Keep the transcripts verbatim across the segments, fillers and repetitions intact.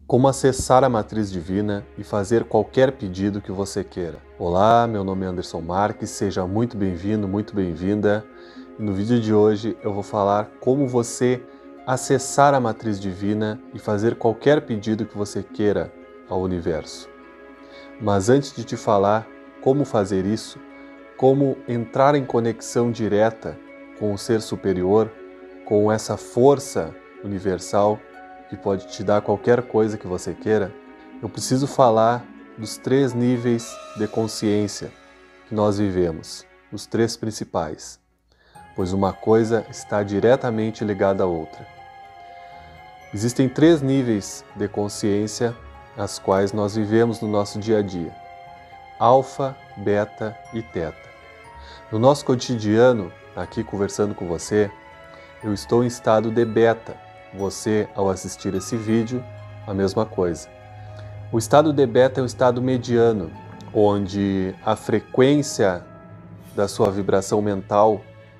Como acessar a matriz divina e fazer qualquer pedido que você queira. Olá, meu nome é Anderson Marques, seja muito bem-vindo, muito bem-vinda. No vídeo de hoje eu vou falar como você acessar a matriz divina e fazer qualquer pedido que você queira ao universo. Mas antes de te falar como fazer isso, como entrar em conexão direta com o Ser Superior, com essa força universal que pode te dar qualquer coisa que você queira, eu preciso falar dos três níveis de consciência que nós vivemos, os três principais, pois uma coisa está diretamente ligada à outra. Existem três níveis de consciência as quais nós vivemos no nosso dia a dia: alfa, beta e teta. No nosso cotidiano, aqui conversando com você, eu estou em estado de beta. Você, ao assistir esse vídeo, a mesma coisa. O estado de beta é um estado mediano, onde a frequência da sua vibração mental,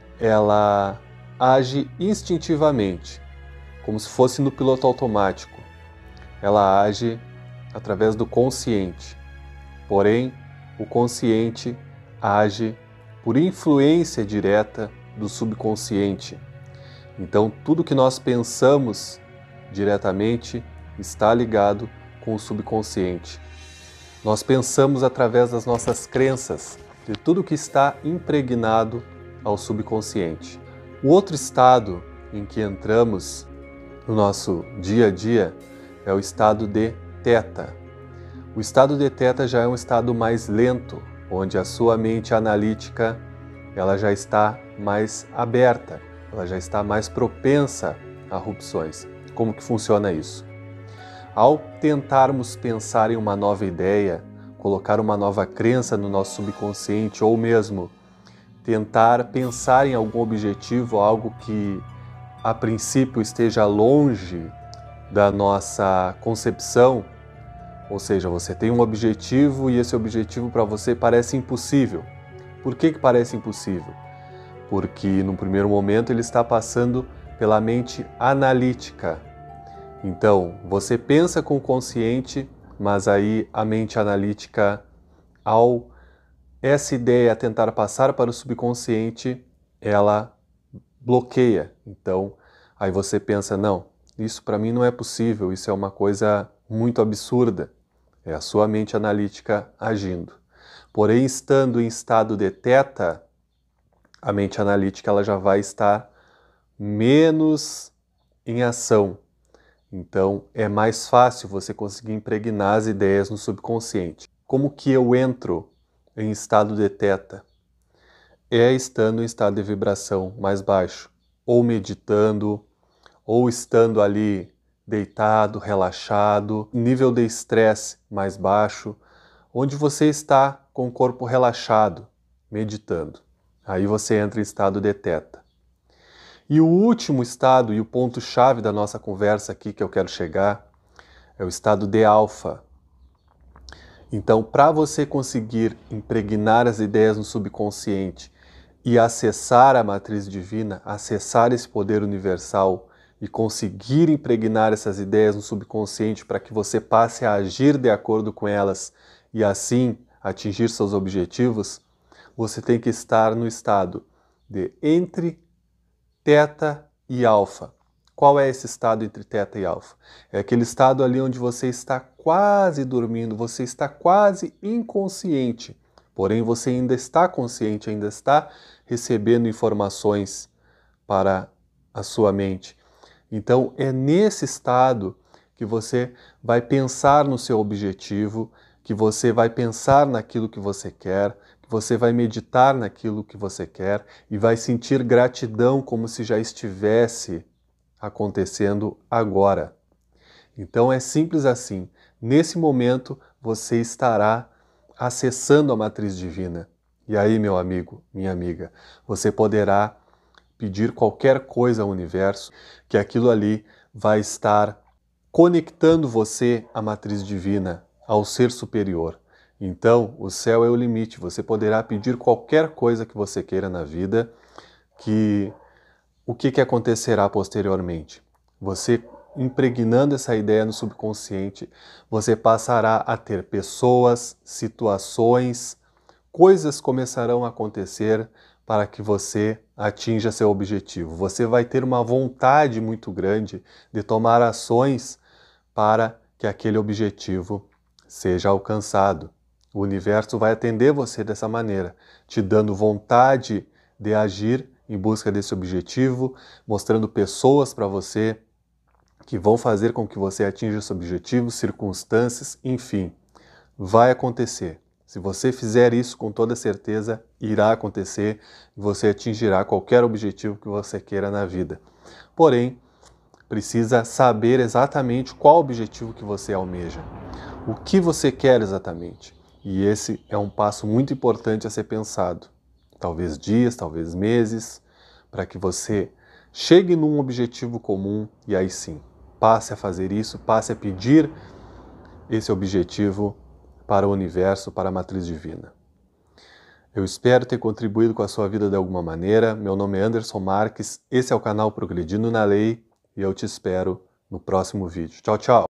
ela age instintivamente, como se fosse no piloto automático. Ela age através do consciente. Porém, o consciente age por influência direta do subconsciente. Então, tudo que nós pensamos diretamente está ligado com o subconsciente. Nós pensamos através das nossas crenças, de tudo que está impregnado ao subconsciente. O outro estado em que entramos no nosso dia a dia é o estado de teta. O estado de teta já é um estado mais lento, onde a sua mente analítica ela já está mais aberta. Ela já está mais propensa a rupções. Como que funciona isso? Ao tentarmos pensar em uma nova ideia, colocar uma nova crença no nosso subconsciente, ou mesmo tentar pensar em algum objetivo, algo que a princípio esteja longe da nossa concepção, ou seja, você tem um objetivo e esse objetivo para você parece impossível. Por que que parece impossível? Porque no primeiro momento ele está passando pela mente analítica. Então, você pensa com o consciente, mas aí a mente analítica, ao essa ideia tentar passar para o subconsciente, ela bloqueia. Então, aí você pensa, não, isso para mim não é possível, isso é uma coisa muito absurda. É a sua mente analítica agindo. Porém, estando em estado de teta, a mente analítica ela já vai estar menos em ação. Então, é mais fácil você conseguir impregnar as ideias no subconsciente. Como que eu entro em estado de teta? É estando em estado de vibração mais baixo, ou meditando, ou estando ali deitado, relaxado, nível de estresse mais baixo, onde você está com o corpo relaxado, meditando. Aí você entra em estado de teta. E o último estado e o ponto-chave da nossa conversa aqui que eu quero chegar é o estado de alfa. Então, para você conseguir impregnar as ideias no subconsciente e acessar a matriz divina, acessar esse poder universal e conseguir impregnar essas ideias no subconsciente para que você passe a agir de acordo com elas e assim atingir seus objetivos, você tem que estar no estado de entre teta e alfa. Qual é esse estado entre teta e alfa? É aquele estado ali onde você está quase dormindo, você está quase inconsciente, porém você ainda está consciente, ainda está recebendo informações para a sua mente. Então é nesse estado que você vai pensar no seu objetivo, que você vai pensar naquilo que você quer, que você vai meditar naquilo que você quer e vai sentir gratidão como se já estivesse acontecendo agora. Então é simples assim. Nesse momento você estará acessando a matriz divina. E aí, meu amigo, minha amiga, você poderá pedir qualquer coisa ao universo, que aquilo ali vai estar conectando você à matriz divina, ao ser superior. Então, o céu é o limite. Você poderá pedir qualquer coisa que você queira na vida, que o que, que acontecerá posteriormente? Você impregnando essa ideia no subconsciente, você passará a ter pessoas, situações, coisas começarão a acontecer para que você atinja seu objetivo. Você vai ter uma vontade muito grande de tomar ações para que aquele objetivo seja alcançado. O universo vai atender você dessa maneira, te dando vontade de agir em busca desse objetivo, mostrando pessoas para você que vão fazer com que você atinja esse objetivo, circunstâncias, enfim, vai acontecer. Se você fizer isso com toda certeza, irá acontecer e você atingirá qualquer objetivo que você queira na vida. Porém, precisa saber exatamente qual objetivo que você almeja, o que você quer exatamente. E esse é um passo muito importante a ser pensado. Talvez dias, talvez meses, para que você chegue num objetivo comum e aí sim, passe a fazer isso, passe a pedir esse objetivo para o universo, para a matriz divina. Eu espero ter contribuído com a sua vida de alguma maneira. Meu nome é Anderson Marques, esse é o canal Progredindo na Lei e eu te espero no próximo vídeo. Tchau, tchau!